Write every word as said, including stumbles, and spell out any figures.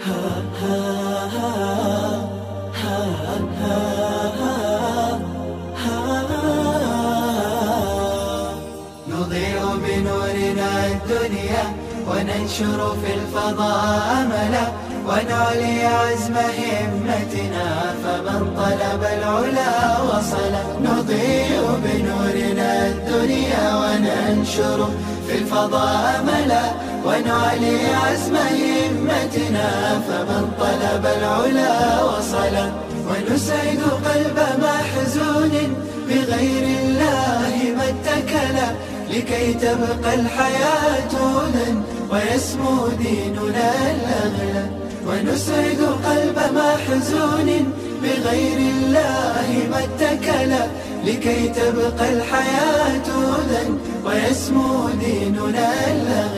نضيء بنورنا الدنيا وننشر في الفضاء أملا ونعلي عزم همتنا فمن طلب العلا وصل. نضيء بنورنا الدنيا وننشر في الفضاء أملا ونعلي عزم همتنا فمن طلب العلا وصل. ونسعد قلب محزون بغير الله ما اتكلا لكي تبقى الحياة هدى ويسمو ديننا الأغلى. ونسعد قلب محزون بغير الله ما اتكلا لكي تبقى الحياة هدى ويسمو ديننا الأغلى.